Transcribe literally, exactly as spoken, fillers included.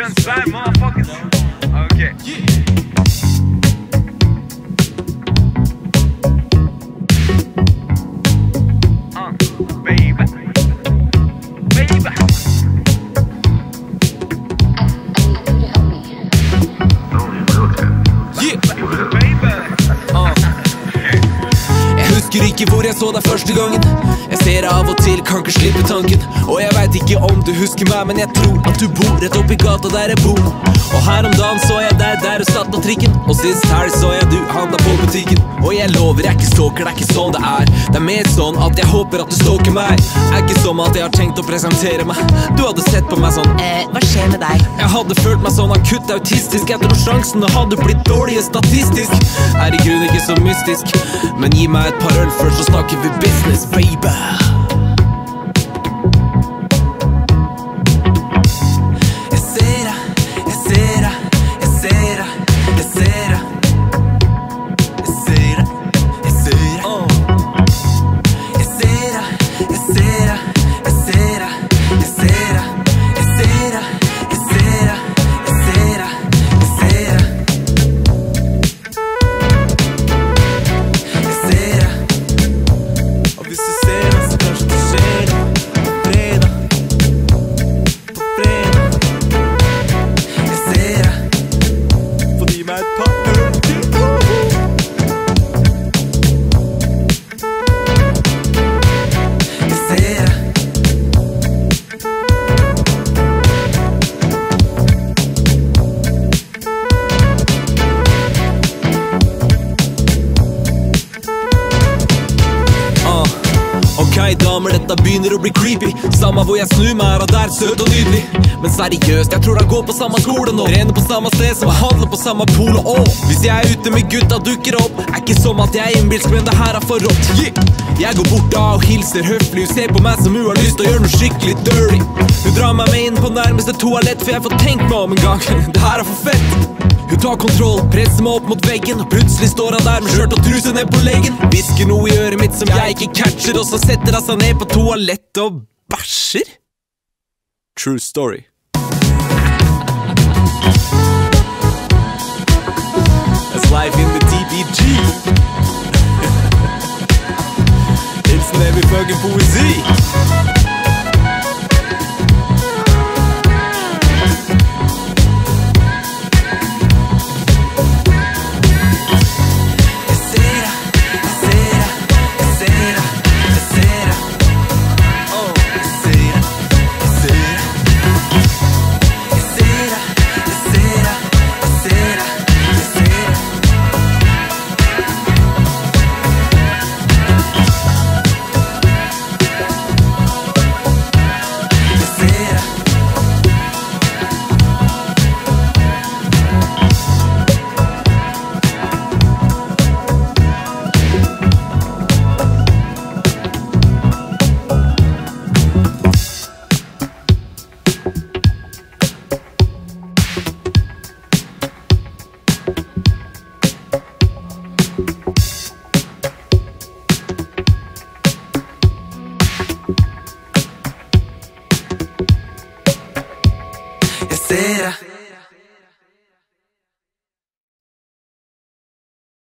en svær motherfuckers. Ok. Uh, baby. Baby. Yeah. Uh. Jeg husker ikke hvor jeg så deg første gangen. Jeg ser av og til, kan ikke slippe tanken. Og jeg vet ikke om du husker meg, men jeg tror at du bor rett oppi gata der jeg bor. Og her om dagen så jeg deg der du satt på trikken. Og sist helg så jeg du handla på butikken. Og jeg lover jeg ikke stalker, det er ikke sånn det er. Det er mer sånn at jeg håper at du stalker meg. Er ikke som at jeg har tenkt å presentere meg. Du hadde sett på meg sånn Eh, hva skjer med deg? Jeg hadde følt meg sånn akutt autistisk. Jeg tror sjansen hadde blitt dårlige statistisk. Er i grunnen ikke så mystisk, men gi meg et par øl først, så snakker vi business, baby. Jeg ser deg, jeg ser deg, jeg ser deg, jeg ser deg. Jeg ser deg, jeg ser deg. Jeg ser deg, jeg ser deg, jeg ser deg, jeg ser deg. Jeg ser deg, jeg ser deg, jeg ser deg, jeg ser deg. Jeg ser deg. Og hvis du ser deg, så kanskje det skjer noe. På fredag, på fredag. Jeg ser deg. Få gi meg et par øl til. Jeg ser deg. Uh, ok, damer, dette begynner å bli creepy. Samme hvor jeg snur meg, er og der søt og nydelig. Men seriøst, jeg tror jeg går på samme skole nå. Trener på samme sted som jeg handler på samme polo. Og hvis jeg er ute med gutta dukker opp, er ikke som at jeg er innbilsk, men det her er for rått. Yeah. Jeg går bort da og hilser høflig. Hun ser på meg som hun har lyst til å gjøre noe skikkelig dirty. Hun drar meg med inn på nærmeste toalett, for jeg får tenkt meg om en gang. Det her er for fett. Hun tar kontroll, presser meg opp mot veggen, og plutselig står han der med skjørt og truse ned på leggen. Hvisker noe i øret mitt som jeg ikke catcher, og så setter han seg ned på toalett og bæsjer. True story. That's life in the T B G. It's never fucking poesi. Será?